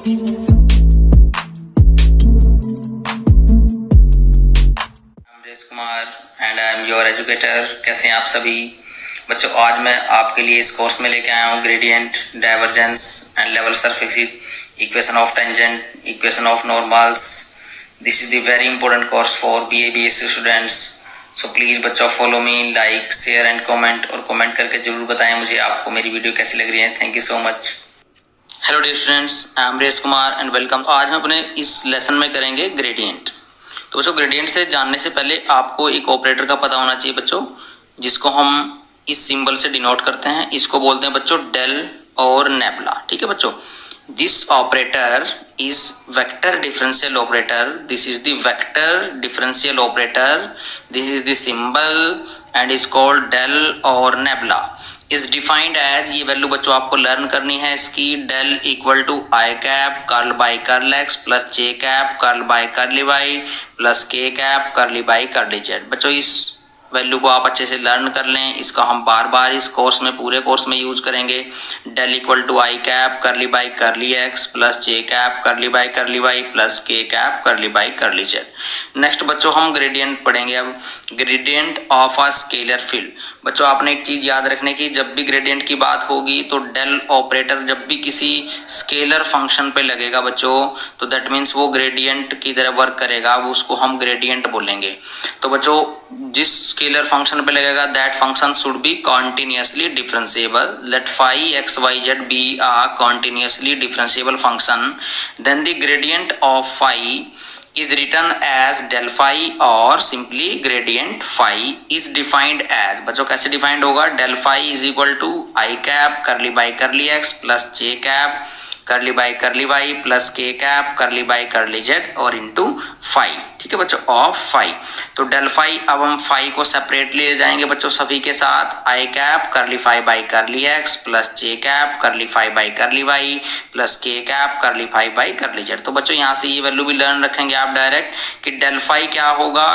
Amresh Kumar and I am your educator. कैसे हैं आप सभी बच्चों? आज मैं आपके लिए इस कोर्स में लेके आया हूँ gradient, divergence and level surface, equation of tangent, equation of normals. This is the very important course for BA BSc students. So please बच्चों follow me, like share and comment, और कमेंट करके जरूर बताएं मुझे आपको मेरी वीडियो कैसी लग रही है। Thank you so much. Hello dear students, I am Amresh Kumar and welcome. आज हम अपने इस लेसन में करेंगे ग्रेडियंट। तो बच्चों ग्रेडियंट से जानने से पहले आपको एक ऑपरेटर का पता होना चाहिए बच्चों, जिसको हम इस सिंबल से डिनोट करते हैं। इसको बोलते हैं बच्चों डेल और नेबुला। ठीक है बच्चों, this operator is vector differential operator. This is the vector differential operator. This is the symbol and is called del or nebula. is defined as, ये वैल्यू बच्चों आपको लर्न करनी है इसकी, del equal to i cap curl by curl x plus J cap curl by curly y plus के cap curly by curly z. बच्चों इस value को आप अच्छे से लर्न कर लें। इसका हम बार बार इस कोर्स में, पूरे कोर्स में यूज करेंगे। Del equal to i cap curly by curly x plus J cap curly by curly Y plus के cap curly by curly z. Next बच्चों हम ग्रेडियंट पढ़ेंगे। अब gradient of a scalar field. बच्चों आपने एक चीज याद रखने की, जब भी ग्रेडियंट की बात होगी तो डेल ऑपरेटर जब भी किसी स्केलर फंक्शन पे लगेगा बच्चों, तो दैट मीन्स वो ग्रेडियंट की तरह वर्क करेगा, वो उसको हम ग्रेडियंट बोलेंगे। तो बच्चों जिस स्केलर फंक्शन पे लगेगा that function should be continuously differentiable. Let phi x y z be a continuously differentiable function, then the gradient of phi is written as del phi or simply gradient phi is defined as, बच्चों कैसे defined होगा? del phi is equal to I cap curly by curly x plus j cap curly by curly y plus k cap curly by curly z और into phi। ठीक है बच्चों, of phi। तो del phi अब हम phi को separately ले जाएंगे बच्चों सभी के साथ। I cap curly phi by curly x plus j cap curly phi by curly y plus k cap curly phi by curly z। तो बच्चों यहाँ से ये वैल्यू भी लर्न रखेंगे आप डायरेक्ट कि डेल फाई क्या होगा?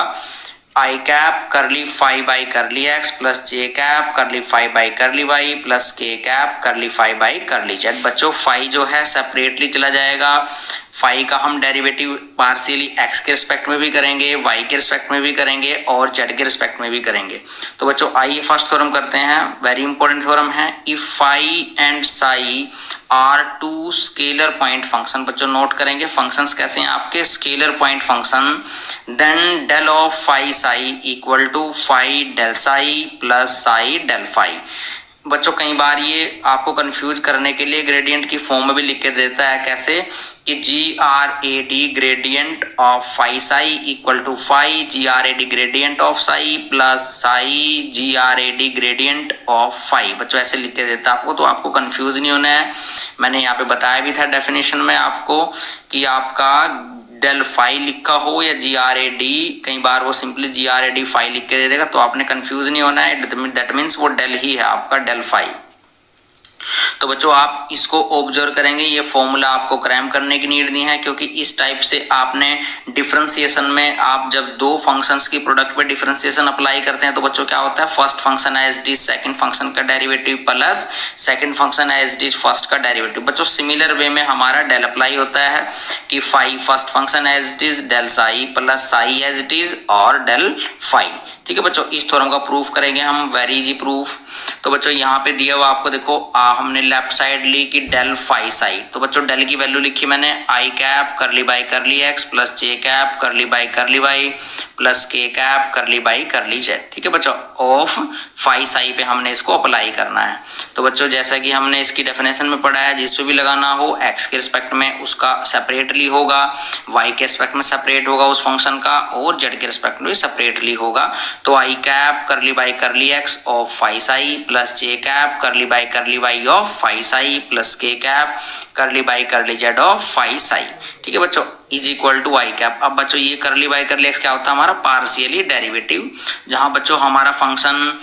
I cap curly phi by curly x plus J cap curly phi by curly Y plus के cap curly phi by curly z. बच्चों फाई जो है सेपरेटली चला जाएगा। फाई का हम डेरिवेटिव पार्शियली एक्स के रिस्पेक्ट में भी करेंगे, वाई के रिस्पेक्ट में भी करेंगे और जेड के रिस्पेक्ट में भी करेंगे। तो बच्चों आइए फर्स्ट थ्योरम करते हैं, वेरी इंपॉर्टेंट थ्योरम है। If phi and psi are two scalar point function, बच्चों नोट करेंगे फंक्शंस कैसे हैं आपके, scalar point function, then del of phi psi equal to phi del psi plus psi del phi. बच्चों कई बार ये आपको कंफ्यूज करने के लिए ग्रेडियंट की फॉर्म में भी लिख के देता है, कैसे कि GRAD gradient of phi psi equal to phi GRAD gradient of psi plus psi GRAD gradient of phi. बच्चों ऐसे लिख के देता है आपको, तो आपको कंफ्यूज नहीं होना है। मैंने यहाँ पे बताया भी था डेफिनेशन में आपको कि आपका डेल फाई लिखा हो या GRAD, कई बार वो सिंपली GRAD फाई लिख के दे देगा, तो आपने कंफ्यूज नहीं होना है। दैट मीन्स वो डेल ही है आपका, डेल फाई। तो बच्चों आप इसको ऑब्जर्व करेंगे, ये फॉर्मूला आपको क्रैम करने की नीड नहीं है, क्योंकि इस टाइप से आपने डिफरेंशिएशन में आप जब दो फंक्शंस की प्रोडक्ट पे डिफरेंशिएशन अप्लाई करते हैं तो बच्चों क्या होता है, first function as it is second function का derivative plus second function as it is first का डेरिवेटिव। बच्चों सिमिलर वे में हमारा डेल अप्लाई होता है कि phi first function as it is del psi plus psi as it is और del phi. ठीक है बच्चों, इस थ्योरम का प्रूफ करेंगे हम, वेरी इजी प्रूफ। तो बच्चों यहाँ पे दिया हुआ आपको देखो, हमने लेफ्ट साइड ली कि डेल फाई साइड, तो बच्चों डेल की वैल्यू लिखी मैंने i cap curly by curly x plus J cap curly by curly Y plus के cap curly by curly z. ठीक है बच्चों, ऑफ फाई साई पे हमने इसको अप्लाई करना है। तो बच्चों जैसा कि हमने इसकी डेफिनेशन में पढ़ा है, जिस पे भी लगाना हो एक्स के रिस्पेक्ट में उसका सेपरेटली होगा, वाई के रिस्पेक्ट में सेपरेट होगा उस फंक्शन का, और जेड के रिस्पेक्ट में सेपरेटली होगा। तो i cap curly by curly x of phi psi plus J cap curly by curly Y of phi psi plus के cap curly by curly Z of phi psi. ठीक है बच्चों, is equal to i cap. अब बच्चों ये करली by curly x क्या होता है, हमारा पार्शियली डेरिवेटिव, जहां बच्चों हमारा फंक्शन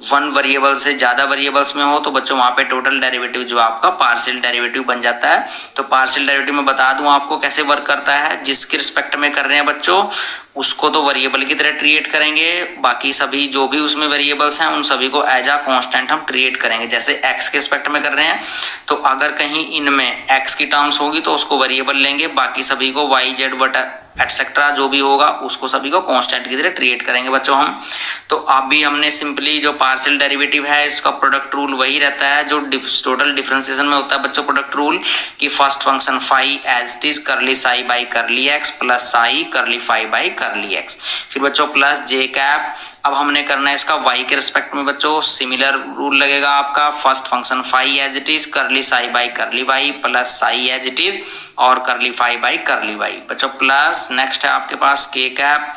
वन वेरिएबल से ज्यादा वेरिएबल्स में हो तो बच्चों वहां पे टोटल डेरिवेटिव जो आपका पार्शियल डेरिवेटिव बन जाता है। तो पार्शियल डेरिवेटिव में बता दूं आपको कैसे वर्क करता है। जिसके रिस्पेक्ट में कर रहे हैं बच्चों उसको तो वेरिएबल की तरह ट्रीट करेंगे, बाकी सभी जो भी उसमें वेरिएबल्स हैं उन सभी को एज अ कांस्टेंट हम ट्रीट करेंगे। जैसे x के रिस्पेक्ट में कर रहे हैं तो अगर कहीं इनमें x की टर्म्स होगी तो उसको वेरिएबल लेंगे, बाकी सभी को y z बटा एटसेट्रा जो भी होगा उसको सभी को कांस्टेंट की तरह ट्रीट करेंगे बच्चों हम। तो अभी हमने सिंपली जो पार्शियल डेरिवेटिव है इसका प्रोडक्ट रूल वही रहता है जो टोटल डिफरेंशिएशन में होता है बच्चों। प्रोडक्ट रूल कि first function phi as it is curly psi by curly x plus psi curly phi by curly x, फिर बच्चों प्लस जे कैप। अब हमने करना है इसका y के रिस्पेक्ट में बच्चों सिमिलर रूल लगेगा आपका। First function phi as it is curly psi by curly Y plus psi as it is और curly phi by curly y बच्चों प्लस नेक्स्ट है आपके पास k cap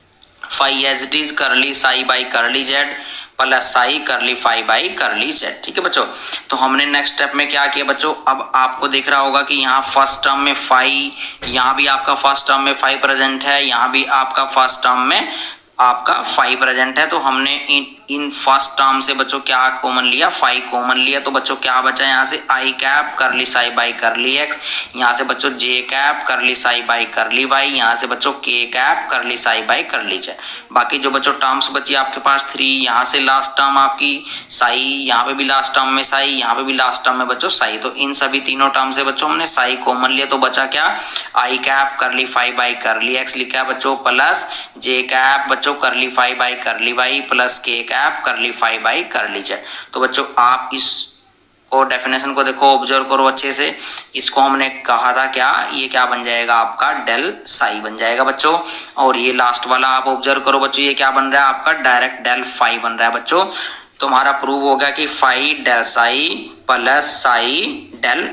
phi as it is curly psi by curly z plus psi curly phi by curly z. ठीक है बच्चों, तो हमने नेक्स्ट स्टेप में क्या किया बच्चों, अब आपको दिख रहा होगा कि यहाँ फर्स्ट टर्म में फाई, यहाँ भी आपका फर्स्ट टर्म में फाई प्रेजेंट है, यहाँ भी आपका फर्स्ट टर्म में आपका फाई प्रेजेंट है। तो हमने इन फर्स्ट टर्म से बच्चों क्या कॉमन लिया, फाई कॉमन लिया। तो बच्चों क्या बचा यहाँ से आई कैप करली साई बाई करली एक्स, यहाँ से बच्चों जे कैप करली साई बाई करली वाई, यहाँ से बच्चों के कैप करली साई बाई करली जेड। बाकी जो बच्चों टर्म्स बची आपके पास 3, यहाँ से लास्ट टर्म आपकी साई, यहाँ पे भी लास्ट टर्म में साई, यहाँ पे भी लास्ट टर्म में बच्चों साई। तो इन सभी तीनों टर्म से बच्चों हमने साई कॉमन लिया तो बचा क्या, आई cap curly phi by curly x लिखा है बच्चों प्लस जे कैप बच्चों curly phi by curly Y plus के cap curly phi by curly Z. तो बच्चों आप इस और डेफिनेशन को देखो, ऑब्जर्व करो अच्छे से। इसको हमने कहा था क्या, ये क्या बन जाएगा आपका डेल साई बन जाएगा बच्चों। और ये लास्ट वाला आप ऑब्जर्व करो बच्चों, ये क्या बन रहा है आपका डायरेक्ट डेल फाई बन रहा है बच्चों। तो हमारा प्रूव हो गया कि phi del psi plus psi del.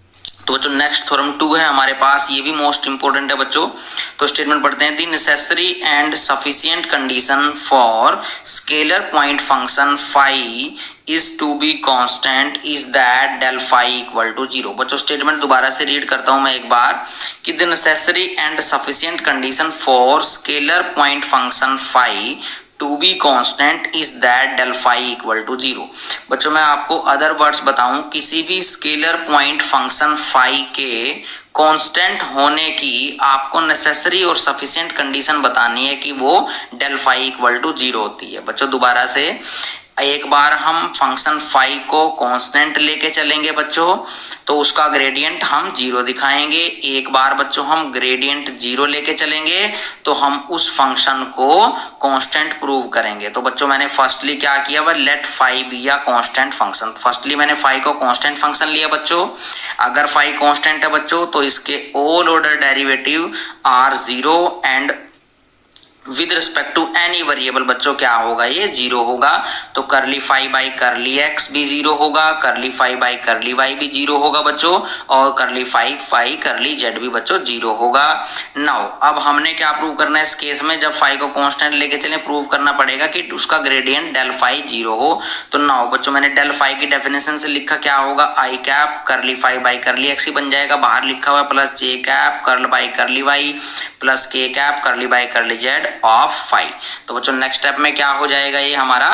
तो बच्चों नेक्स्ट थ्योरम 2 है हमारे पास, ये भी मोस्ट इंपोर्टेंट है बच्चों। तो स्टेटमेंट पढ़ते हैं, the necessary and sufficient condition for scalar point function phi is to be constant is that del phi equal to 0। बच्चों स्टेटमेंट दोबारा से रीड करता हूं मैं एक बार कि the necessary and sufficient condition for scalar point function phi to be constant is that del phi equal to 0। बच्चों मैं आपको अदर वर्ड्स बताऊं, किसी भी स्केलर पॉइंट फंक्शन फाई के कांस्टेंट होने की आपको नेसेसरी और सफिशिएंट कंडीशन बतानी है कि वो डेल फाई इक्वल टू 0 होती है। बच्चों दोबारा से एक बार हम फंक्शन फाई को कांस्टेंट लेके चलेंगे बच्चों तो उसका ग्रेडियंट हम 0 दिखाएंगे। एक बार बच्चों हम ग्रेडियंट 0 लेके चलेंगे तो हम उस फंक्शन को कांस्टेंट प्रूव करेंगे। तो बच्चों मैंने फर्स्टली क्या किया, वह लेट फाई बी या कांस्टेंट फंक्शन। फर्स्टली मैंने फाई को कांस्टेंट फंक्शन लिया बच्चों। अगर फाई कांस्टेंट है बच्चों तो इसके all order derivative are 0 and with respect to any variable बच्चों क्या होगा, ये 0 होगा। तो करली फाई बाई करली एक्स भी 0 होगा, करली फाई बाई करली वाई भी 0 होगा बच्चों, और करली फाई फाई करली जेड भी बच्चों 0 होगा। नाउ अब हमने क्या प्रूव करना है इस केस में, जब फाई को कांस्टेंट लेके चले प्रूव करना पड़ेगा कि उसका ग्रेडियंट डेल फाई 0 हो। तो नाउ बच्चों मैंने डेल फाई की डेफिनेशन से लिखा क्या होगा, i cap curly phi by curly x ही बन जाएगा, बाहर लिखा हुआ plus J cap curl by curly Y plus के cap curly by curly Z of phi. तो बच्चों नेक्स्ट स्टेप में क्या हो जाएगा, ये हमारा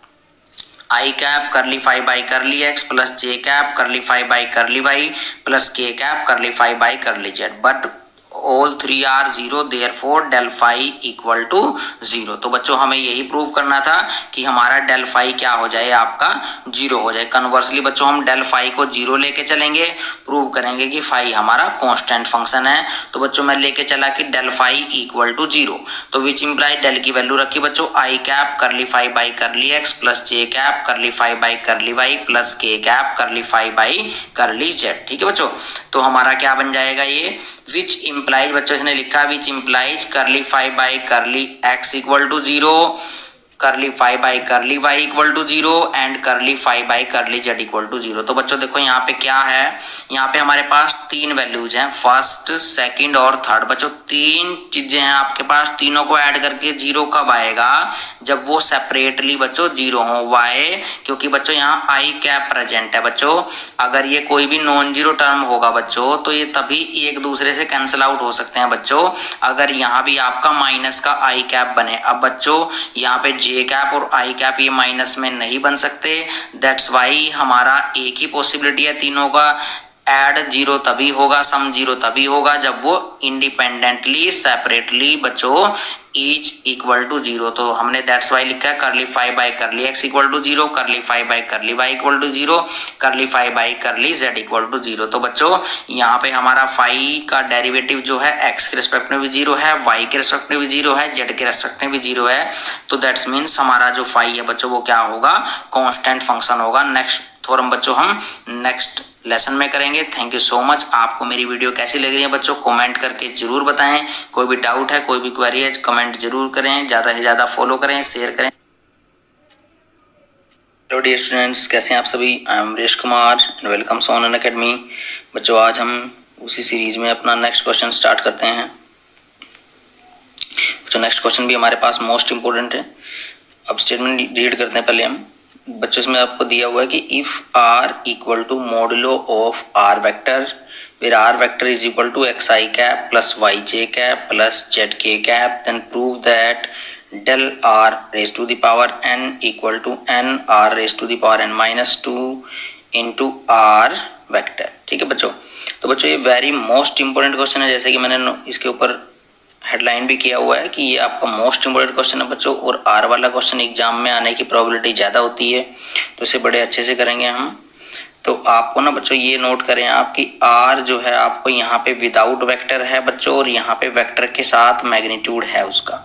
i cap curly phi by curly x plus J cap curly phi by curly Y plus के cap curly phi by curly z, but all 3 are 0 therefore del phi equal to 0। तो बच्चों हमें यही प्रूव करना था कि हमारा del phi क्या हो जाए, आपका 0 हो जाए। कन्वर्सली बच्चों हम डेल फाई को 0 लेके चलेंगे, प्रूव करेंगे कि फाई हमारा कांस्टेंट फंक्शन है। तो बच्चों मैं लेके चला कि डेल फाई इक्वल टू 0, तो विच इंप्लाई डेल की वैल्यू रखी बच्चों i cap curly phi by curly x plus J cap curly phi by curly Y plus के cap curly phi by curly z. ठीक है बच्चों, तो हमारा क्या बन जाएगा ये, विच इंप्लाई बच्चों इसने लिखा which implies curly phi by curly x equal to 0, curly phi by curly y equal to 0 and curly phi by curly z equal to 0। तो बच्चों देखो यहाँ पे क्या है, यहाँ पे हमारे पास 3 वैल्यूज हैं, फर्स्ट सेकंड और थर्ड। बच्चों 3 चीजें हैं आपके पास, तीनों को ऐड करके 0 कब आएगा, जब वो सेपरेटली बच्चों 0 हो। वाई, क्योंकि बच्चों यहाँ आई कैप प्रेजेंट है बच्चों। अगर ये कोई भी नॉन जीरो टर्म होगा बच्चों तो ये तभी एक दूसरे से कैंसिल आउट हो सकते हैं बच्चों, अगर यहाँ भी आपका माइनस का आई कैप बने। अब बच्चों यहाँ पे जे कैप और आई कैप ये माइनस में नहीं बन सकते। दैट्स वाई हमारा एक ही पॉसिबिलिटी है तीनों का, एड जीरो तभी होगा, सम जीरो तभी होगा जब वो इंडिपेंडेंटली सेपरेटली बच्चों ईच इक्वल टू जीरो। तो हमने दैट्स वाई लिखा है curly five by curly x equal to zero, curly five by curly y equal to zero, curly five by curly z equal to zero. तो बच्चों यहाँ पे हमारा फाइव का डेरिवेटिव जो है एक्स के रेस्पेक्ट में भी जीरो है, वाई के रेस्पेक्ट में भी जीरो है, जेड के रेस्पेक्ट में भी जीरो है। तो दैट्स मीन्स हमारा जो फाइव है बच्चों वो क्या होगा, कांस्टेंट फंक्शन होगा। नेक्स्ट थ्योरम बच्चों हम नेक्स्ट लेसन में करेंगे। Thank you so much. आपको मेरी वीडियो कैसी लग रही है बच्चों कमेंट करके जरूर बताएं। कोई भी डाउट है, कोई भी क्वेरी है, कमेंट जरूर करें, ज़्यादा से ज़्यादा फॉलो करें, शेयर करें। हेलो डियर स्टूडेंट्स, कैसे हैं आप सभी? I am Amrish Kumar and welcome on Unacademy. बच्चों आज हम उसी सीरीज में अपना नेक्स्ट क्वेश्चन स्टार्ट करते हैं। बच्चों नेक्स्ट क्वेश्चन भी हमारे पास मोस्ट इंपोर्टेंट है। अब स्टेटमेंट रीड करते हैं पहले हम। बच्चों इसमें आपको दिया हुआ है कि if r equal to modulo of are vector where are vector is equal to x I cap plus Y J cap plus Z के cap, then prove that del r raised to the power n equal to n r raised to the power n minus 2 into r vector. ठीक है बच्चों, तो बच्चों ये very most important question है, जैसे कि मैंने इसके ऊपर हेडलाइन भी किया हुआ है कि ये आपका मोस्ट इंपोर्टेंट क्वेश्चन है बच्चों, और आर वाला क्वेश्चन एग्जाम में आने की प्रोबेबिलिटी ज़्यादा होती है, तो इसे बड़े अच्छे से करेंगे हम। तो आपको ना बच्चों ये नोट करें आप कि आर जो है आपको यहाँ पे विदाउट वेक्टर है बच्चों, और यहाँ पे वेक्टर के साथ मैग्नीट्यूड है उसका।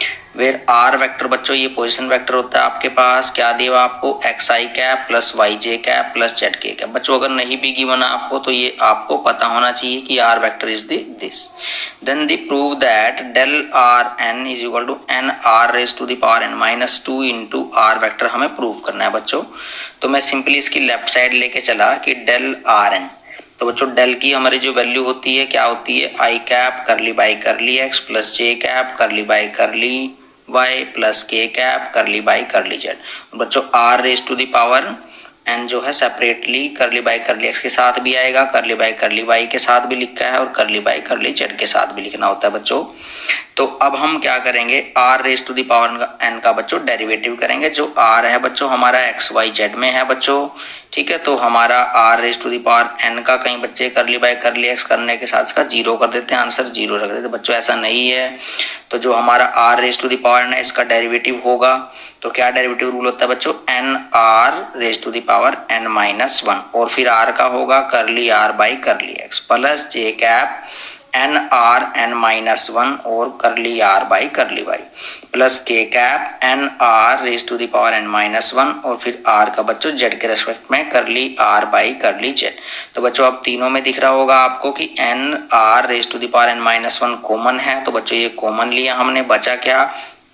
वेर आर वेक्टर बच्चों ये पोजीशन वेक्टर होता है आपके पास, क्या दिया हुआ आपको, एक्स आई कैप प्लस वाई जे कैप प्लस जेड के कैप। बच्चों अगर नहीं भी गिवन आपको तो ये आपको पता होना चाहिए कि r vector is this. Then the prove that del r n is equal to n r raise to the power n minus 2 into r vector हमें प्रूव करना है बच्चों। तो मैं सिंपली इसकी लेफ्ट साइड लेके चला कि डेल आर एन, तो बच्चों डेल की हमारी जो वैल्यू होती है क्या होती है, i cap curly by curly x plus J cap curly by curly Y plus के cap curly by curly z. बच्चों r raise to the power n जो है सेपरेटली करली बाई करली एक्स के साथ भी आएगा, करली बाई करली वाई के साथ भी लिखा है, और करली बाई करली जेड के साथ भी लिखना होता है बच्चों। तो अब हम क्या करेंगे, r raise to the power n का बच्चों डेरिवेटिव करेंगे। जो आर है बच्चों हमारा एक्स वाई जेड में है बच्चों, ठीक है। तो हमारा r raise to the power n का कहीं बच्चे करली बाई करली एक्स करने के साथ इसका जीरो कर देते हैं, आंसर जीरो रख देते हैं बच्चों, ऐसा नहीं है। तो जो हमारा r raise to the power n है इसका डेरिवेटिव होगा, तो क्या डेरिवेटिव रूल होता है बच्चों, n r raise to the power n minus 1, और फिर आर का होगा curly are by curly x plus J cap n r n minus 1 और curly are by curly Y plus के cap n r raise to the power n minus 1 और फिर are का बच्चों जेड के रेस्पेक्ट में करली आर बाई करली जेड। तो बच्चों अब तीनों में दिख रहा होगा आपको कि n r raise to the power n minus 1 common है, तो बच्चों ये कॉमन लिया हमने, बचा क्या,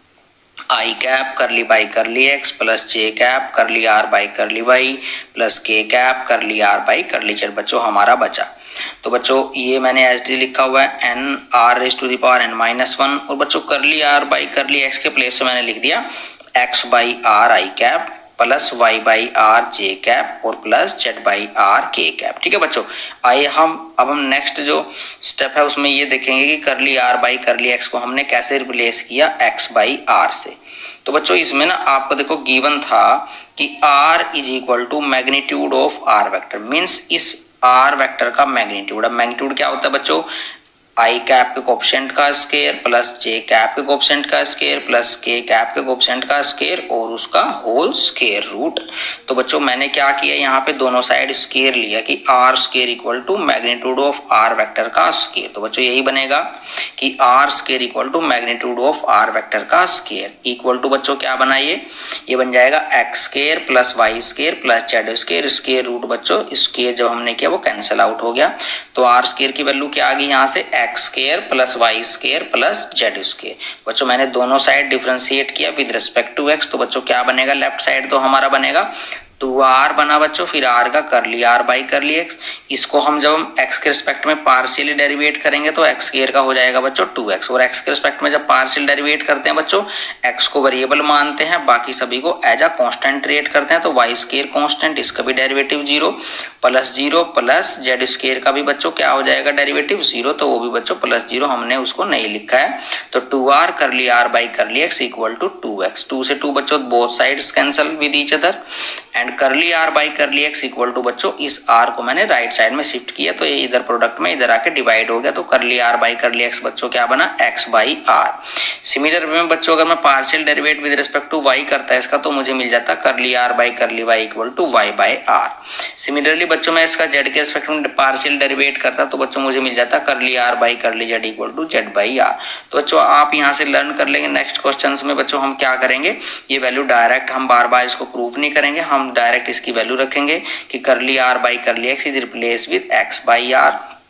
आई cap curly by curly x plus J cap curly are by curly Y plus के cap curly are by curly z बच्चों हमारा बचा। तो बच्चों ये मैंने एस डी लिखा हुआ है n r raise to the power n minus 1, और बच्चों curly are by curly x के प्लेस से मैंने लिख दिया x by r i cap plus y by R J cap और प्लस जेड बाई आर के कैप। ठीक है बच्चों, आइए अब हम नेक्स्ट जो स्टेप है उसमें ये देखेंगे कि करली आर बाई करली एक्स को हमने कैसे रिप्लेस किया एक्स बाई आर से। तो बच्चों इसमें ना आपको देखो गिवन था कि r is equal to magnitude of are vector, means इस आर वेक्टर का मैग्नीट्यूड। अब मैग्नीट्यूड क्या होता है बच्चों, आई कैप के कोएफिशिएंट का स्क्वायर प्लस जे कैप के कोएफिशिएंट का स्क्वायर प्लस के कैप के कोएफिशिएंट का स्क्वायर और उसका होल स्क्वायर रूट। तो बच्चों मैंने क्या किया यहाँ पे दोनों साइड स्क्वायर लिया कि r square equal to magnitude of are vector का स्क्वायर। तो बच्चों यही बनेगा कि r square equal to magnitude of are vector का स्क्वायर इक्वल टू बच्चों क्या बना ये बन जाएगा x square plus y square plus z square, square root बच्चों स्क्वायर जब हमने किया वो कैंसिल आउट हो गया। तो आर स्क्वायर की वैल्यू क्या आ गई यहाँ से x square plus y square plus z square. बच्चों मैंने दोनों साइड डिफरेंशिएट किया विद रिस्पेक्ट टू एक्स, तो बच्चों क्या बनेगा लेफ्ट साइड तो हमारा बनेगा 2r बना बच्चों, फिर r का करली r बाई करली x। इसको हम जब हम x के रिस्पेक्ट में पार्शियली डेरिवेट करेंगे तो x स्क्वायर का हो जाएगा बच्चों 2x, और x के रिस्पेक्ट में जब पार्शियल डेरिवेट करते हैं बच्चों x को वेरिएबल मानते हैं, बाकी सभी को एज अ कांस्टेंट ट्रीट करते हैं, तो y स्क्वायर कांस्टेंट, इसका भी डेरिवेटिव 0 प्लस z स्क्वायर का भी बच्चों क्या हो जाएगा डेरिवेटिव 0, तो वो भी बच्चों +0, हमने उसको नहीं लिखा है। तो 2r curly r by curly x equal to 2x, 2 से 2 बच्चों both sides cancel with each other, and curly r by curly x equal to बच्चों इस r को मैंने राइट साइड में शिफ्ट किया तो ये इधर प्रोडक्ट में इधर आके डिवाइड हो गया, तो करली r बाई करली x बच्चों क्या बना x by r। Similar way में बच्चों अगर मैं partial derivate with respect to y करता है इसका, तो मुझे मिल जाता curly r by curly y equal to y by r। Similarly बच्चों मैं इसका z के रिस्पेक्ट में पार्शियल डेरिवेट करता तो बच्चों मुझे मिल जाता curly r by curly z equal to z by r। तो बच्चों आप यहाँ से लर्न कर लेंगे नेक्स्ट क्वेश्चंस में बच्चों हम क्या करेंगे, ये वैल्यू डायरेक्ट हम बार बार इसको प्रूव नहीं करेंगे, हम डायरेक्ट इसकी वैल्यू रखेंगे कि curly r by curly x is replace with x by r,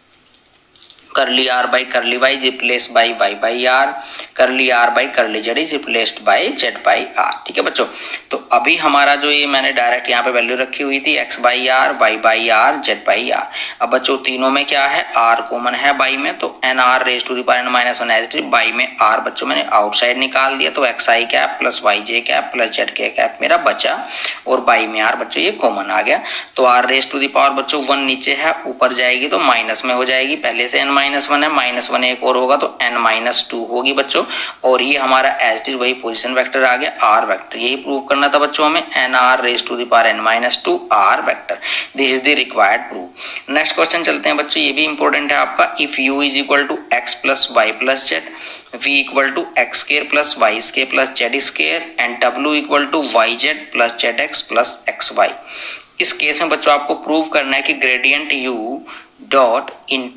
curly r by curly y is replace by y by r, curly r by curly z is replaced by z by r। ठीक है बच्चों, तो अभी हमारा जो ये मैंने direct यहाँ पे वैल्यू रखी हुई थी x by r, y by r, z by r। अब बच्चों तीनों में क्या है, r कॉमन है बाई में, तो nr raise to the power n-1 as it is, by में r बच्चों मैंने आउटसाइड निकाल दिया, तो xi cap plus yj cap plus zk cap मेरा बचा, और बाई में r बच्चों ये कॉमन आ गया, तो r raise to the power बच्चों 1 नीचे है, ऊपर जाएगी तो माइनस में हो जाएगी, पहले से n-1 है, -1 एक और होगा तो n-2 होगी बच्चों, और ये हमारा एज इट इज वही पोजीशन वेक्टर आ गया r वेक्टर। यही प्रूव करना था बच्चों हमें, nr raise to the power n-2 r vector, this is the required proof. Next question चलते हैं बच्चों, ये भी इंपॉर्टेंट है आपका, if u is equal to x plus y plus z, v equal to x square plus y square plus z square, and w equal to y z plus z x plus x y. इस case में बच्चों आपको prove करना है कि gradient u dot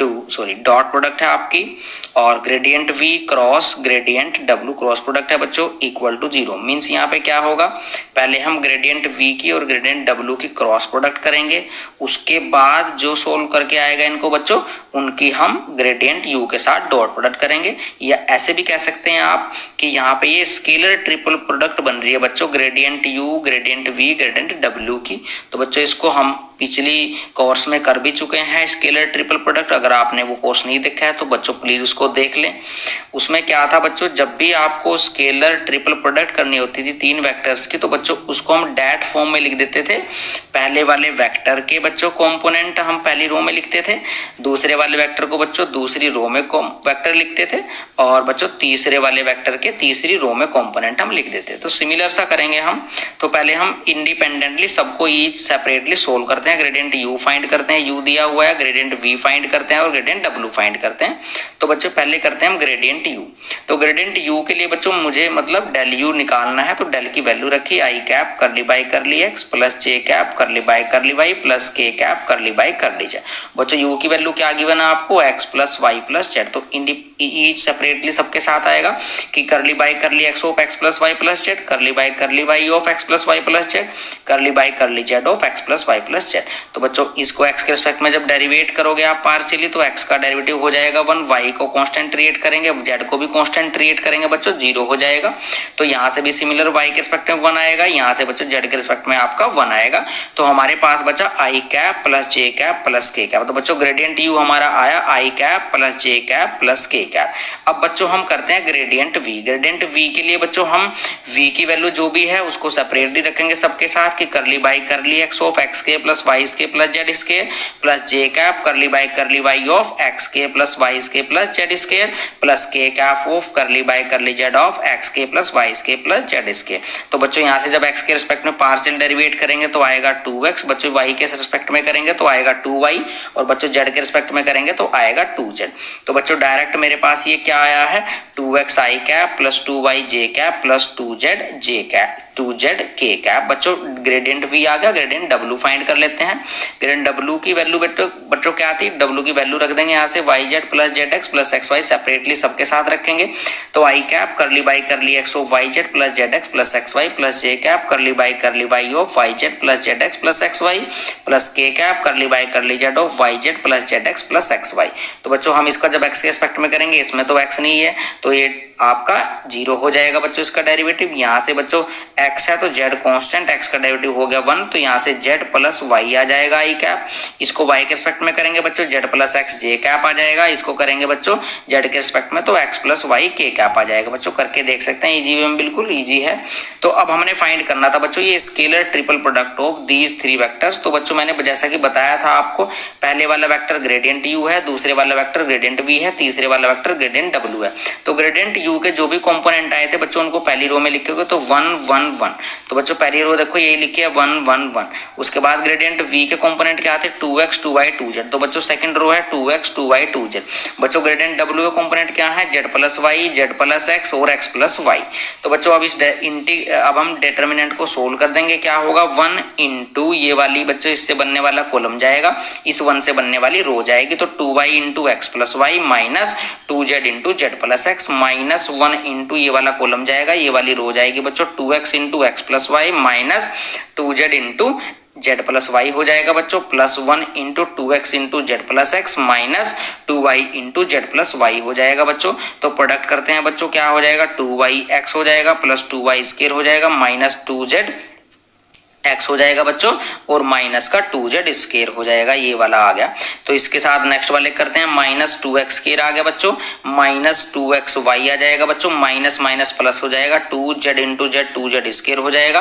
dot product है आपकी, और gradient v cross gradient w cross product है बच्चों इक्वल टू 0। मीन्स यहाँ पे क्या होगा, पहले हम ग्रेडियंट v की और ग्रेडियंट w की क्रॉस प्रोडक्ट करेंगे, उसके बाद जो सोल्व करके आएगा इनको बच्चों उनकी हम ग्रेडियंट u के साथ डॉट प्रोडक्ट करेंगे, या ऐसे भी कह सकते हैं आप कि यहाँ पे ये स्केलर ट्रिपल प्रोडक्ट बन रही है बच्चों, gradient u gradient v gradient w की। तो बच्चों इसको हम पिछली कोर्स में कर भी चुके हैं स्केलर ट्रिपल प्रोडक्ट, अगर आपने वो कोर्स नहीं देखा है तो बच्चों प्लीज उसको देख लें। उसमें क्या था बच्चों, जब भी आपको स्केलर ट्रिपल प्रोडक्ट करनी होती थी 3 वेक्टर्स की, तो बच्चों उसको हम डैट फॉर्म में लिख देते थे। पहले वाले वेक्टर के बच्चों कंपोनेंट हम पहली रो में लिखते थे, दूसरे वाले वेक्टर को बच्चों दूसरी रो में वेक्टर लिखते थे, और बच्चों तीसरे वाले वेक्टर के तीसरी रो में कंपोनेंट हम लिख देते। तो सिमिलर सा करेंगे हम, तो पहले हम इंडिपेंडेंटली सबको ईच सेपरेटली सोल्व करते हैं, ग्रेडियंट u फाइंड करते हैं, u दिया हुआ है, ग्रेडियंट v फाइंड करते हैं और ग्रेडियंट w फाइंड करते हैं। तो बच्चों पहले करते हैं हम ग्रेडियंट u। तो ग्रेडियंट u के लिए बच्चों मुझे मतलब डेल u निकालना है, तो डेल की वैल्यू रखी i cap curly by curly x plus j cap curly by curly y plus k cap curly by curly z। बच्चों u की वैल्यू क्या गिवन है आपको, x plus y plus z, तो ईच सेपरेटली सबके साथ आएगा कि curly by curly x of x plus y plus z, curly by curly y of x plus y plus z, curly by curly z of x plus y plus z. तो बच्चों इसको x के respect में जब derivative करोगे आप partially, तो x का डेरिवेटिव हो जाएगा 1, y को कांस्टेंट ट्रीट करेंगे, z को भी कांस्टेंट ट्रीट करेंगे बच्चों 0 हो जाएगा। तो यहाँ से भी सिमिलर y के रिस्पेक्ट में 1 आएगा, यहाँ से बच्चों z के रिस्पेक्ट में आपका 1 आएगा। तो हमारे पास बचा i cap plus j cap plus k cap. तो बच्चों ग्रेडियंट u हमारा आया i cap plus j cap plus k cap. अब बच्चों हम करते हैं ग्रेडियंट v। ग्रेडियंट v के लिए बच्चों हम v की वैल्यू जो भी है उसको सेपरेटली रखेंगे सबके साथ कि curly by curly x of x के प्लस y के plus z square plus j cap curly by curly y of x के प्लस y के plus z square plus k cap of curly by curly z of x के plus y के plus z square. तो बच्चों यहाँ से जब x के रिस्पेक्ट में पार्शियल डेरिवेट करेंगे तो आएगा 2x, बच्चों y के रिस्पेक्ट में करेंगे तो आएगा 2y, और बच्चों z के रिस्पेक्ट में करेंगे तो आएगा 2z। तो बच्चों डायरेक्ट मेरे पास ये क्या आया है, 2x i cap plus 2y j cap plus 2z j cap 2z k cap. बच्चों ग्रेडियंट v आ गया, ग्रेडियंट w फाइंड कर लेते हैं। ग्रेडियंट w की वैल्यू बच्चों क्या थी, w की वैल्यू रख देंगे यहाँ से yz plus zx plus xy separately सबके साथ रखेंगे। तो i cap curly by curly x of yz plus zx plus xy plus j cap curly by curly y of yz plus zx plus xy plus k cap curly by curly z of yz plus zx plus xy। तो बच्चों हम इसका जब x के respect में करेंगे, इसमें तो x नहीं है तो ये आपका 0 हो जाएगा बच्चों इसका डेरिवेटिव। यहाँ से बच्चों x है तो z कांस्टेंट, x का डेरिवेटिव हो गया 1, तो यहाँ से z प्लस y आ जाएगा i कैप। इसको y के रिस्पेक्ट में करेंगे बच्चों z plus x j cap आ जाएगा। इसको करेंगे बच्चों z के रिस्पेक्ट में तो x plus y k cap आ जाएगा। बच्चों करके देख सकते हैं, इजी में बिल्कुल इजी है। तो अब हमने फाइंड करना था बच्चों ये scalar triple product of these 3 vectors. तो बच्चों मैंने जैसा कि बताया था आपको, पहले वाला वेक्टर ग्रेडियंट u है, दूसरे वाला वेक्टर ग्रेडियंट v है, तीसरे वाला वेक्टर ग्रेडियंट w है। तो ग्रेडियंट u के जो भी कंपोनेंट आए थे बच्चों उनको पहली रो में लिखोगे तो 1 1 1। तो बच्चों पहली रो देखो यही लिखी है 1 1 1। उसके बाद ग्रेडियंट v के कंपोनेंट क्या थे 2x 2y 2z। तो बच्चों सेकंड रो है 2x 2y 2z। बच्चों ग्रेडियंट w का कंपोनेंट क्या है z plus y, z plus x और x प्लस y। तो बच्चों अब हम डिटर्मिनेंट को सोल्व कर देंगे। क्या होगा 1 इंटू ये वाली बच्चों इससे बनने वाला कॉलम जाएगा, इस 1 से बनने वाली रो जाएगी। तो 2y into x plus y minus 2z into z plus x minus 1 into ये वाला कॉलम जाएगा, ये वाली रो जाएगी बच्चों 2x into x plus y minus 2z into z plus y हो जाएगा बच्चों, plus 1 into 2x into z plus x minus 2y into z plus y हो जाएगा बच्चों। तो प्रोडक्ट करते हैं बच्चों, क्या हो जाएगा 2yx हो जाएगा प्लस 2y स्क्वायर हो जाएगा माइनस 2z x हो जाएगा बच्चों और माइनस का 2z स्क्वायर हो जाएगा, ये वाला आ गया। तो इसके साथ नेक्स्ट वाले करते हैं माइनस 2x स्क्वायर आ गया बच्चों, माइनस 2xy आ जाएगा बच्चों, माइनस माइनस प्लस हो जाएगा 2z into Z 2z square हो जाएगा,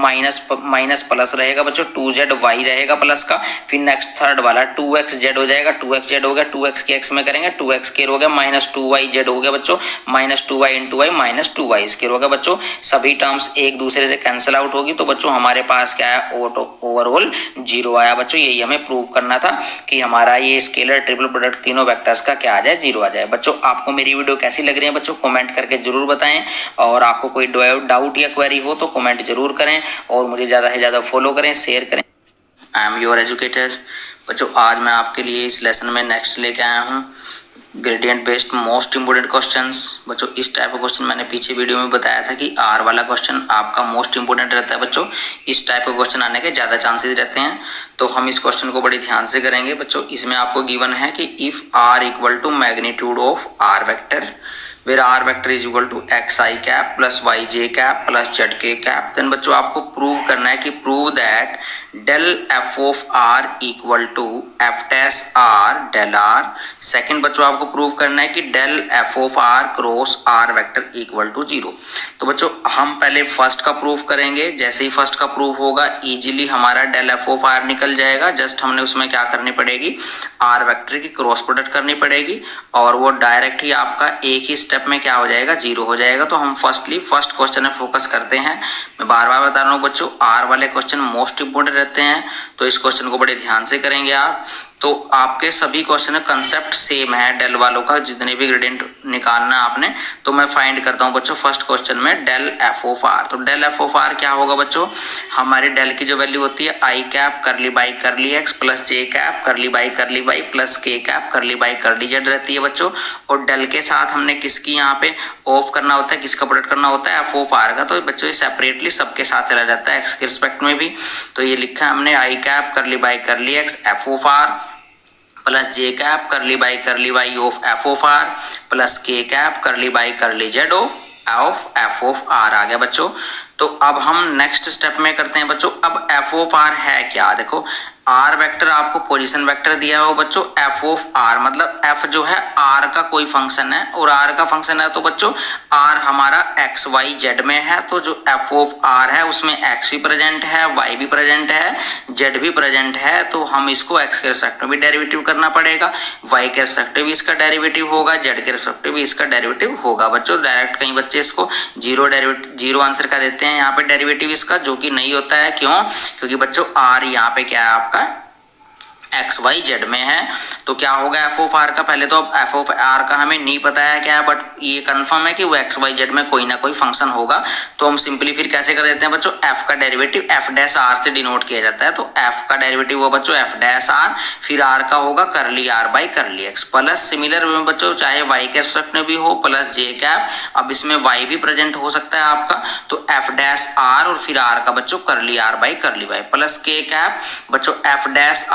माइनस प्लस रहेगा बच्चों 2zy रहेगा प्लस का। फिर नेक्स्ट थर्ड वाला 2xz हो जाएगा, 2xz हो गया 2x के x में करेंगे 2x स्क्वायर हो गया माइनस 2yz हो गया बच्चों, minus 2y into y minus 2y square हो गया बच्चों। सभी टर्म्स एक दूसरे से कैंसिल आउट होगी तो बच्चों हमारे पास क्या है ओवरऑल 0 आया बच्चों। यही हमें प्रूव करना था कि हमारा ये स्केलर ट्रिपल प्रोडक्ट तीनों वेक्टर्स का क्या आ जाए 0 आ जाए। बच्चों आपको मेरी वीडियो कैसी लग रही है बच्चों कमेंट करके जरूर बताएं, और आपको कोई डाउट या क्वेरी हो तो कमेंट जरूर करें और मुझे ज़्यादा से ज़्यादा फॉलो करें, शेयर करें। I am your educator. बच्चों आज मैं आपके लिए इस लेसन में नेक्स्ट लेके आया हूँ gradient based most important questions. बच्चों इस टाइप का क्वेश्चन मैंने पीछे वीडियो में बताया था कि आर वाला क्वेश्चन आपका मोस्ट इंपोर्टेंट रहता है बच्चों, इस टाइप का क्वेश्चन आने के ज़्यादा चांसेस रहते हैं। तो हम इस क्वेश्चन को बड़ी ध्यान से करेंगे बच्चों। इसमें आपको गिवन है कि if r equal to magnitude of are vector where r vector is equal to x I cap plus Y J cap plus Z के कैप, देन बच्चों आपको प्रूव करना है कि prove that del F of r equal to f dash are del r. Second बच्चों आपको prove करना है कि del F of are cross are vector equal to 0। तो बच्चों हम पहले फर्स्ट का प्रूफ करेंगे। जैसे ही फर्स्ट का प्रूफ होगा इजीली हमारा डेल एफ ऑफ आर निकल जाएगा। जस्ट हमने उसमें क्या करनी पड़ेगी, आर वेक्टर की क्रॉस प्रोडक्ट करनी पड़ेगी और वो डायरेक्ट ही आपका एक ही स्टेप में क्या हो जाएगा 0 हो जाएगा। तो हम फर्स्ट क्वेश्चन में फोकस करते हैं। मैं बार बार बता रहा हूँ बच्चों आर वाले क्वेश्चन मोस्ट इंपोर्टेंट रहते हैं, तो इस क्वेश्चन को बड़े ध्यान से करेंगे आप। तो आपके सभी क्वेश्चन कंसेप्ट सेम है डेल वालों का, जितने भी ग्रेडियंट निकालना है आपने। तो मैं फाइंड करता हूं बच्चों फर्स्ट क्वेश्चन में डेल एफ ऑफ आर। तो डेल एफ ऑफ आर क्या होगा बच्चों, हमारे डेल की जो वैल्यू होती है i cap curly by curly x plus J cap curly by curly Y plus के cap curly by curly z रहती है बच्चों। और डेल के साथ हमने किसकी यहाँ पे ऑफ करना होता है, किसका प्रोडक्ट करना होता है एफ ऑफ आर का। तो बच्चों ये सेपरेटली सबके साथ चला जाता है एक्स के रिस्पेक्ट में भी। तो ये लिखा है हमने I cap curly by curly X F of R plus J cap curly by curly Y of F of R plus के cap curly by curly Z of F of R आ गया बच्चों। तो अब हम नेक्स्ट स्टेप में करते हैं बच्चों। अब एफ ऑफ आर है क्या, देखो आर वेक्टर आपको पोजीशन वेक्टर दिया हो बच्चों, एफ ऑफ आर मतलब एफ जो है आर का कोई फंक्शन है और आर का फंक्शन है। तो बच्चों आर हमारा एक्स वाई जेड में है, तो जो एफ ऑफ आर है उसमें एक्स भी प्रेजेंट है, वाई भी प्रेजेंट है, जेड भी प्रेजेंट है। तो हम इसको एक्स के रिस्पेक्ट में भी डेरिवेटिव करना पड़ेगा, वाई के रिस्पेक्ट भी इसका डेरिवेटिव होगा, जेड के रिस्पेक्ट भी इसका डेरिवेटिव होगा बच्चों। डायरेक्ट कहीं बच्चे इसको जीरो आंसर का देते हैं यहाँ पे डेरिवेटिव इसका, जो कि नहीं होता है। क्यों, क्योंकि बच्चों आर यहाँ पे क्या है आपका एक्स वाई जेड में है। तो क्या होगा एफ ऑफ आर का, पहले तो एफ ऑफ आर का हमें नहीं पता है क्या है, बट ये कंफर्म है कि वो एक्स वाई जेड में कोई ना कोई फंक्शन होगा। तो हम सिंपली फिर कैसे कर देते हैं बच्चों, एफ का डेरिवेटिव एफ डैश आर से डिनोट किया जाता है। तो एफ का डेरिवेटिव होगा बच्चों एफ डैश आर, फिर आर का होगा curly are by curly x plus similar में बच्चों चाहे वाई के रिस्पेक्ट में भी हो प्लस जे कैप, अब इसमें वाई भी प्रेजेंट हो सकता है आपका, तो एफ डैश आर और फिर आर का बच्चों curly are by curly Y plus के कैप बच्चों एफ डैश आर और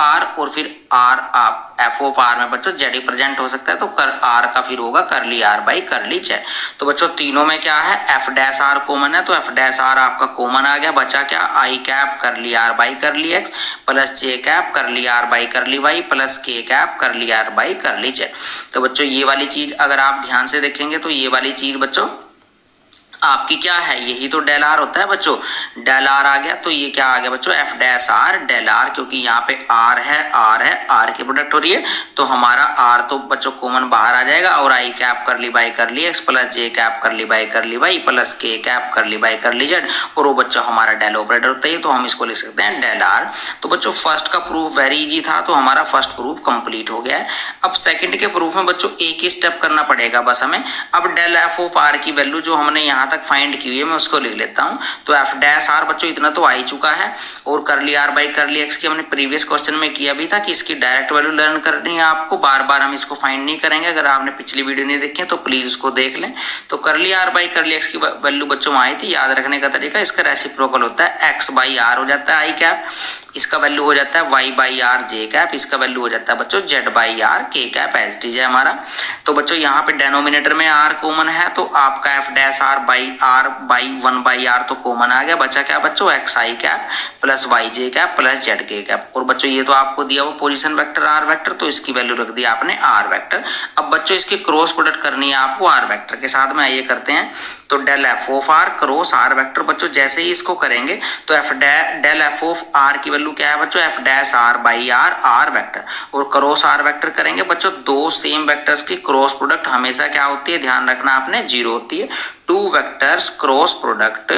और फिर आर आप एफ ऑफ आर में बच्चों जेड प्रेजेंट हो सकता है, तो कर आर का फिर होगा curly are by curly Z. तो बच्चों तीनों में क्या है, एफ डैश आर कॉमन है, तो एफ डैश आर आपका कॉमन आ गया, बचा क्या, आई cap curly are by curly x plus J cap curly are by curly Y plus के cap curly are by curly Z. तो बच्चों ये वाली चीज अगर आप ध्यान से देखेंगे तो ये वाली चीज बच्चों आपकी क्या है, यही तो डेल आर होता है बच्चों, डेल आर आ गया, तो ये क्या आ गया बच्चों, F dash are del R, क्योंकि यहाँ पे आर है आर की प्रोडक्ट हो रही है, तो हमारा आर तो बच्चों कॉमन बाहर आ जाएगा, और I cap curly by curly x plus J cap curly by curly Y plus के cap curly by curly Z, और वो बच्चों हमारा डेल ऑपरेटर होता है, तो हम इसको लिख सकते हैं डेल आर। तो बच्चों फर्स्ट का प्रूफ वेरी इजी था, तो हमारा फर्स्ट प्रूफ कंप्लीट हो गया है। अब सेकंड के प्रूफ में बच्चों एक ही स्टेप करना पड़ेगा बस हमें। अब डेल एफ ऑफ आर की वैल्यू जो हमने यहाँ तक फाइंड की हुई है मैं उसको लिख लेता हूं। तो एफ डैश आर बच्चों इतना तो आ ही चुका है, और curly are by curly X की हमने प्रीवियस क्वेश्चन में किया भी था कि इसकी डायरेक्ट वैल्यू लर्न करनी है आपको, बार बार हम इसको फाइंड नहीं करेंगे। अगर आपने पिछली वीडियो नहीं देखी तो प्लीज उसको देख लें। तो curly are by curly X की वैल्यू बच्चों आई थी, याद रखने का तरीका इसका रेसिप्रोकल होता है एक्स बाई आर हो जाता है आई कैप, इसका वैल्यू हो जाता है Y by R J cap, इसका वैल्यू हो जाता है बच्चों जेड बाई आर के कैप एज टी है हमारा। तो बच्चों यहाँ पे डेनोमिनेटर में आर कॉमन है, तो आपका F dash R by one by R तो कॉमन आ गया, बचा क्या बच्चों, एक्स आई कैप प्लस वाई जे कैप प्लस जेड के कैप, और बच्चों ये तो आपको दिया हुआ पोजीशन वेक्टर आर वेक्टर, तो इसकी वैल्यू रख दी आपने आर वेक्टर। अब बच्चों इसकी क्रॉस प्रोडक्ट करनी है आपको आर वेक्टर के साथ में, आइए करते हैं। तो del F of are cross are vector, बच्चों जैसे ही इसको करेंगे तो F del F of R की वैल्यू क्या है बच्चों, F dash R by R vector, और क्रॉस आर वेक्टर करेंगे बच्चों, दो सेम वेक्टर्स की क्रॉस प्रोडक्ट हमेशा क्या होती है, ध्यान रखना आपने, जीरो होती है। Two vectors cross product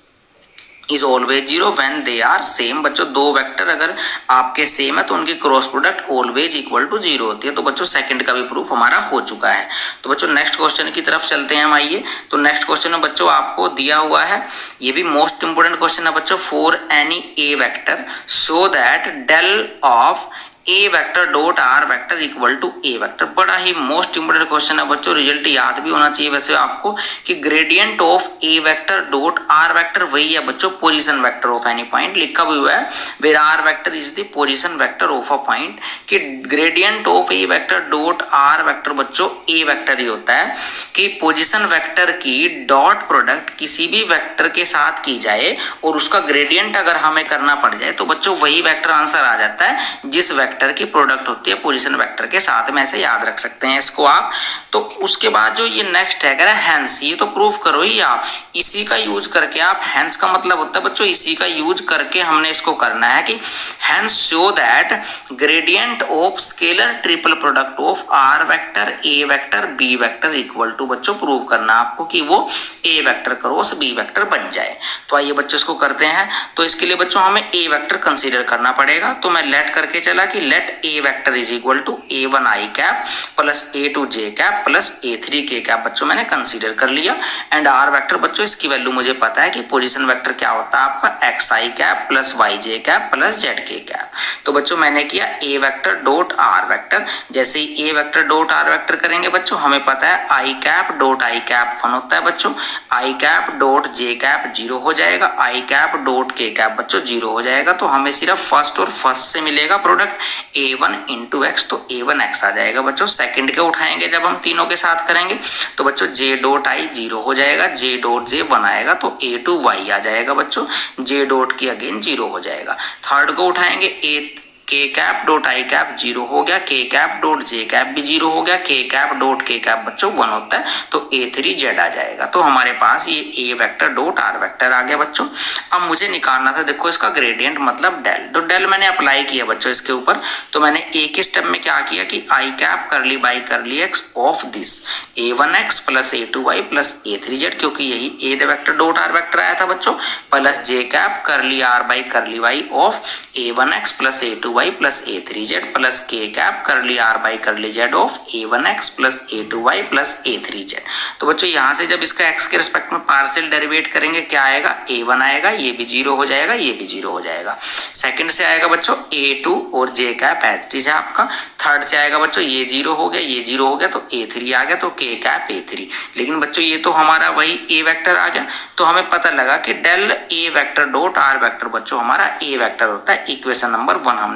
is always zero when they are same. बच्चों दो वेक्टर अगर आपके सेम है तो उनकी cross product always equal to zero होती है। तो बच्चों सेकंड का भी प्रूफ हमारा हो चुका है। तो बच्चों नेक्स्ट क्वेश्चन की तरफ चलते हैं हम, आइए। तो नेक्स्ट क्वेश्चन में बच्चों आपको दिया हुआ है, ये भी मोस्ट इंपोर्टेंट क्वेश्चन है बच्चों, for any A vector so that del of A vector dot R vector equal to A vector. बड़ा ही मोस्ट इंपोर्टेंट क्वेश्चन है बच्चों, रिजल्ट याद भी होना चाहिए वैसे आपको, कि gradient of A vector dot R vector वही है बच्चों position vector of any point, लिखा भी हुआ है where are vector is the position vector of a point, कि gradient of A vector dot R vector बच्चों ए वेक्टर ही होता है कि पोजीशन वेक्टर की डॉट प्रोडक्ट किसी भी वेक्टर के साथ की जाए और उसका ग्रेडियंट अगर हमें करना पड़ जाए तो बच्चों वही वेक्टर आंसर आ जाता है जिस वेक्टर की प्रोडक्ट होती है पोजीशन वेक्टर के साथ में, ऐसे याद रख सकते हैं इसको आप। तो उसके बाद जो ये नेक्स्ट है, कह रहा है हैंस, ये तो प्रूफ करो ही आप, इसी का यूज करके आप, हैंस का मतलब होता है बच्चों इसी का यूज करके हमने इसको करना है कि hence show that gradient of scalar triple product of are vector A vector B vector equal to, बच्चों प्रूव करना आपको कि वो A vector cross B vector बन जाए। तो आइए बच्चों इसको करते हैं। तो इसके लिए बच्चों हमें ए वेक्टर कंसीडर करना पड़ेगा, तो मैं लेट करके चला कि let A vector is equal to a1 i cap plus a2 j cap plus a3 k cap, बच्चों मैंने कंसीडर कर लिया। एंड आर वेक्टर बच्चों इसकी वैल्यू मुझे पता है कि पोजीशन वेक्टर क्या होता है आपका xi cap plus yj cap plus zk cap. तो बच्चों मैंने किया a vector dot R vector, जैसे ही a vector dot R vector करेंगे बच्चों हमें पता है i cap dot i cap 1 होता है बच्चों, i cap dot j cap 0 हो जाएगा, i cap dot k cap बच्चों 0 हो जाएगा। तो हमें सिर्फ फर्स्ट और फर्स्ट से मिलेगा प्रोडक्ट a1 इंटू एक्स, तो a1x आ जाएगा बच्चों। सेकंड के उठाएंगे जब हम तीनों के साथ करेंगे तो बच्चों j डॉट i 0 हो जाएगा, j डॉट j 1 आएगा, तो a2y आ जाएगा बच्चों, j डॉट की अगेन 0 हो जाएगा। थर्ड को उठाएंगे k cap dot i cap 0 हो गया, k cap dot j cap भी 0 हो गया, k cap dot k cap बच्चों 1 होता है, तो a3z आ जाएगा। तो हमारे पास ये a vector dot r vector आ गया बच्चों। अब मुझे निकालना था देखो इसका ग्रेडियंट मतलब डेल, तो डेल मैंने अप्लाई किया बच्चों इसके ऊपर। तो मैंने एक ही स्टेप में क्या किया कि i cap curly by curly x of this a1x plus a2y plus a3z, क्योंकि यही a vector dot r vector आया था बच्चों, plus j cap curly r by curly y of a1x plus a2y plus a3z plus k cap curly r by curly z of a1x plus a2y plus a3z। तो बच्चों यहाँ से जब इसका x के रिस्पेक्ट में पार्शियल डेरिवेट करेंगे क्या आएगा, a1 आएगा, ये भी 0 हो जाएगा, ये भी 0 हो जाएगा। सेकंड से आएगा बच्चों a2 और j cap as it is है आपका। थर्ड से आएगा बच्चों ये 0 हो गया, ये 0 हो गया, तो a3 आ गया, तो k कैप a3। लेकिन बच्चों ये तो हमारा वही a वेक्टर आ गया, तो हमें पता लगा कि del a vector dot r vector बच्चों हमारा a वेक्टर होता है। इक्वेशन नंबर 1 हमने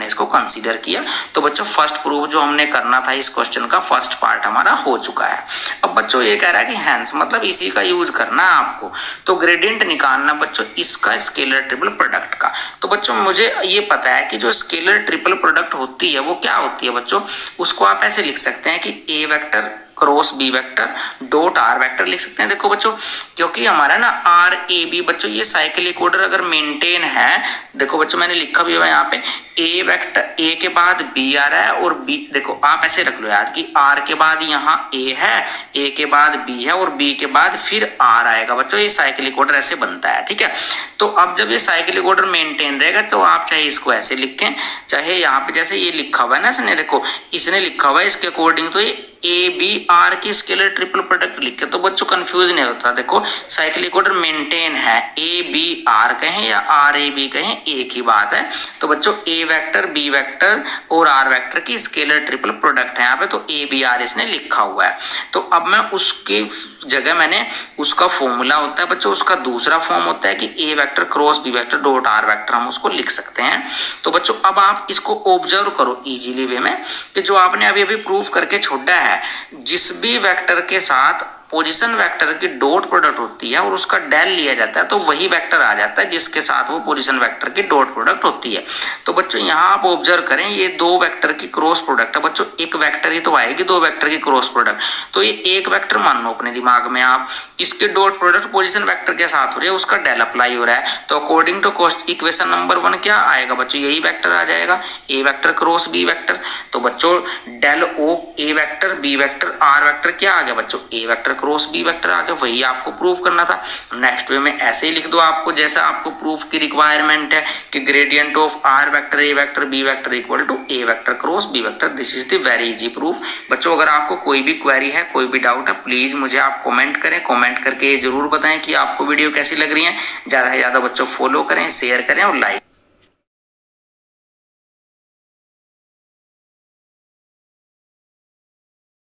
हमने इसको कंसीडर किया। तो बच्चों फर्स्ट प्रूफ जो हमने करना था इस क्वेश्चन का फर्स्ट पार्ट हमारा हो चुका है। अब बच्चों ये कह रहा है कि हैंस मतलब इसी का यूज करना है आपको, तो ग्रेडियंट निकालना बच्चों इसका स्केलर ट्रिपल प्रोडक्ट का। तो बच्चों मुझे ये पता है कि जो स्केलर ट्रिपल प्रोडक्ट होती है वो क्या होती है बच्चों, उसको आप ऐसे लिख सकते हैं कि A vector cross B vector dot R vector लिख सकते हैं। देखो बच्चों क्योंकि हमारा ना आर ए बी बच्चों ये साइक्लिक ऑर्डर अगर मेंटेन है, देखो बच्चों मैंने लिखा भी है यहाँ पे ए वेक्टर ए के बाद बी आ रहा है और बी, देखो आप ऐसे रख लो याद कि आर के बाद यहाँ ए है, ए के बाद बी है और बी के बाद फिर आर आएगा बच्चों, ये साइक्लिक ऑर्डर ऐसे बनता है। ठीक है, तो अब जब ये साइक्लिक ऑर्डर मेंटेन रहेगा तो आप चाहे इसको ऐसे लिखें, चाहे यहाँ पे जैसे ये लिखा हुआ है ना इसने, देखो इसने लिखा हुआ है इसके अकॉर्डिंग तो ये ए बी आर की स्केलर ट्रिपल प्रोडक्ट लिखे तो बच्चों कंफ्यूज नहीं होता। देखो साइक्लिक ऑर्डर मेंटेन है, ए बी आर कहें या आर ए बी कहें एक ही बात है। तो बच्चों ए वेक्टर बी वेक्टर और आर वेक्टर की स्केलर ट्रिपल प्रोडक्ट है यहाँ पे, तो ए बी आर इसने लिखा हुआ है। तो अब मैं उसकी जगह मैंने उसका फॉर्मूला होता है बच्चों, उसका दूसरा फॉर्म होता है कि A vector cross B vector dot R vector हम उसको लिख सकते हैं। तो बच्चों अब आप इसको ऑब्जर्व करो इजीली वे में कि जो आपने अभी अभी प्रूव करके छोड़ा है, जिस भी वेक्टर के साथ पोजीशन वेक्टर की डॉट प्रोडक्ट होती है और उसका डेल लिया जाता है तो वही वेक्टर आ जाता है जिसके साथ वो पोजीशन वेक्टर की डॉट प्रोडक्ट होती है। तो बच्चों यहाँ आप ऑब्जर्व करें ये दो वेक्टर की क्रॉस प्रोडक्ट है बच्चों, एक वेक्टर ही तो आएगी दो वेक्टर की क्रॉस प्रोडक्ट, तो ये एक वेक्टर मान लो अपने दिमाग में आप, इसके डॉट प्रोडक्ट पोजीशन वेक्टर के साथ हो रही है, उसका डेल अप्लाई हो रहा है। तो अकॉर्डिंग टू इक्वेशन नंबर 1 क्या आएगा बच्चों, यही वेक्टर आ जाएगा A vector cross B vector. तो बच्चों del of A vector B vector R vector क्या आ गया बच्चों, A vector cross B vector आ गया, वही आपको प्रूव करना था। नेक्स्ट वे में ऐसे ही लिख दो आपको जैसा आपको प्रूफ की रिक्वायरमेंट है कि gradient of are vector A vector B vector equal to A vector cross B vector. This is the very easy proof. बच्चों अगर आपको कोई भी क्वेरी है कोई भी डाउट है प्लीज मुझे आप कमेंट करें, कमेंट करके ये जरूर बताएं कि आपको वीडियो कैसी लग रही है। ज्यादा से ज्यादा बच्चों फॉलो करें, शेयर करें और लाइक